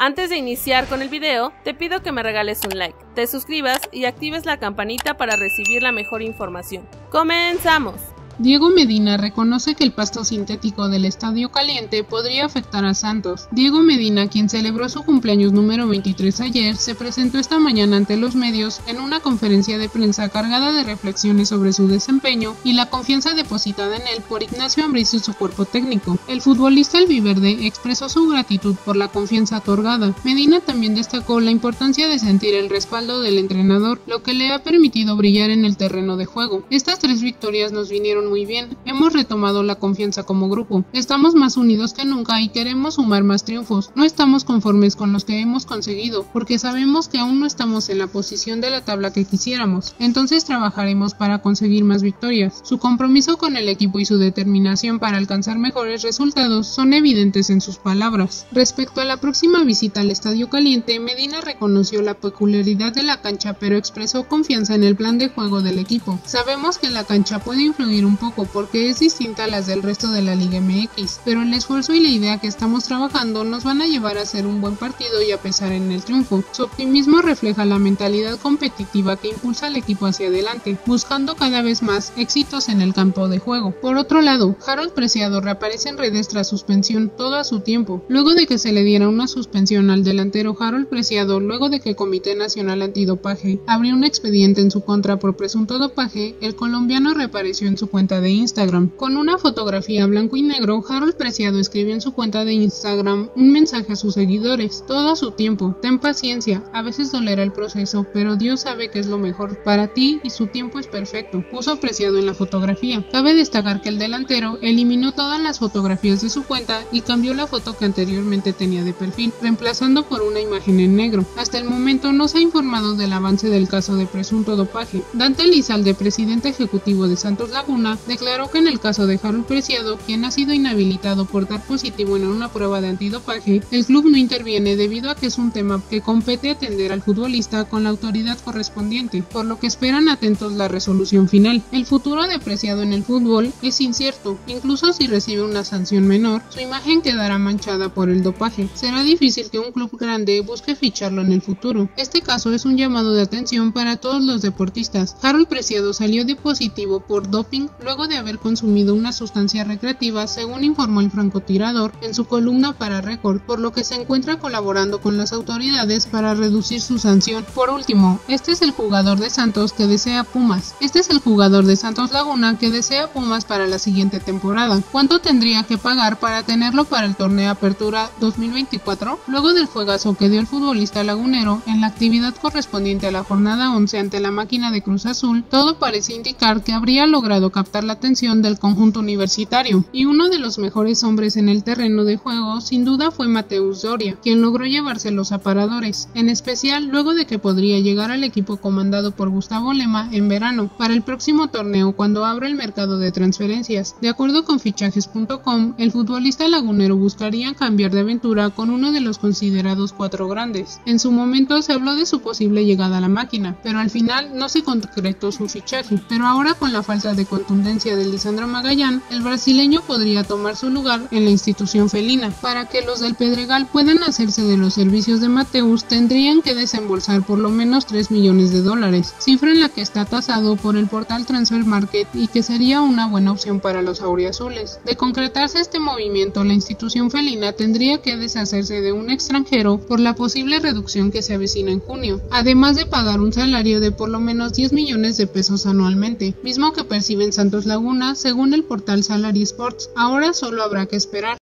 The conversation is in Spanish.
Antes de iniciar con el video, te pido que me regales un like, te suscribas y actives la campanita para recibir la mejor información. ¡Comenzamos! Diego Medina reconoce que el pasto sintético del Estadio Caliente podría afectar a Santos. Diego Medina, quien celebró su cumpleaños número 23 ayer, se presentó esta mañana ante los medios en una conferencia de prensa cargada de reflexiones sobre su desempeño y la confianza depositada en él por Ignacio Ambriz y su cuerpo técnico. El futbolista albiverde expresó su gratitud por la confianza otorgada. Medina también destacó la importancia de sentir el respaldo del entrenador, lo que le ha permitido brillar en el terreno de juego. Estas 3 victorias nos vinieron muy bien, hemos retomado la confianza como grupo, estamos más unidos que nunca y queremos sumar más triunfos, no estamos conformes con los que hemos conseguido, porque sabemos que aún no estamos en la posición de la tabla que quisiéramos, entonces trabajaremos para conseguir más victorias. Su compromiso con el equipo y su determinación para alcanzar mejores resultados son evidentes en sus palabras. Respecto a la próxima visita al Estadio Caliente, Medina reconoció la peculiaridad de la cancha, pero expresó confianza en el plan de juego del equipo. Sabemos que la cancha puede influir un poco porque es distinta a las del resto de la Liga MX, pero el esfuerzo y la idea que estamos trabajando nos van a llevar a hacer un buen partido y a pesar en el triunfo. Su optimismo refleja la mentalidad competitiva que impulsa al equipo hacia adelante, buscando cada vez más éxitos en el campo de juego. Por otro lado, Harold Preciado reaparece en redes tras suspensión todo a su tiempo. Luego de que se le diera una suspensión al delantero Harold Preciado, luego de que el Comité Nacional Antidopaje abrió un expediente en su contra por presunto dopaje, el colombiano reapareció en su cuenta de Instagram. Con una fotografía blanco y negro, Harold Preciado escribió en su cuenta de Instagram un mensaje a sus seguidores: todo a su tiempo, ten paciencia, a veces dolerá el proceso, pero Dios sabe que es lo mejor para ti y su tiempo es perfecto, puso Preciado en la fotografía. Cabe destacar que el delantero eliminó todas las fotografías de su cuenta y cambió la foto que anteriormente tenía de perfil, reemplazando por una imagen en negro. Hasta el momento no se ha informado del avance del caso de presunto dopaje. Dante Elizalde, presidente ejecutivo de Santos Laguna, declaró que en el caso de Harold Preciado, quien ha sido inhabilitado por dar positivo en una prueba de antidopaje, el club no interviene debido a que es un tema que compete atender al futbolista con la autoridad correspondiente, por lo que esperan atentos la resolución final. El futuro de Preciado en el fútbol es incierto, incluso si recibe una sanción menor, su imagen quedará manchada por el dopaje. Será difícil que un club grande busque ficharlo en el futuro. Este caso es un llamado de atención para todos los deportistas. Harold Preciado salió de positivo por doping luego de haber consumido una sustancia recreativa, según informó el francotirador en su columna para Record, por lo que se encuentra colaborando con las autoridades para reducir su sanción. Por último, este es el jugador de Santos Laguna que desea Pumas para la siguiente temporada. ¿Cuánto tendría que pagar para tenerlo para el torneo Apertura 2024? Luego del juegazo que dio el futbolista lagunero en la actividad correspondiente a la jornada 11 ante la máquina de Cruz Azul, todo parece indicar que habría logrado captar la atención del conjunto universitario, y uno de los mejores hombres en el terreno de juego sin duda fue Mateus Doria, quien logró llevarse los aparadores, en especial luego de que podría llegar al equipo comandado por Gustavo Lema en verano, para el próximo torneo cuando abra el mercado de transferencias. De acuerdo con fichajes.com, el futbolista lagunero buscaría cambiar de aventura con uno de los considerados 4 grandes. En su momento se habló de su posible llegada a la máquina, pero al final no se concretó su fichaje, pero ahora con la falta de contundencia de Lisandro Magallán, el brasileño podría tomar su lugar en la institución felina. Para que los del Pedregal puedan hacerse de los servicios de Mateus, tendrían que desembolsar por lo menos $3 millones, cifra en la que está tasado por el portal Transfer Market y que sería una buena opción para los auriazules. De concretarse este movimiento, la institución felina tendría que deshacerse de un extranjero por la posible reducción que se avecina en junio, además de pagar un salario de por lo menos $10 millones anualmente, mismo que perciben Santos Laguna según el portal Salary Sports. Ahora solo habrá que esperar.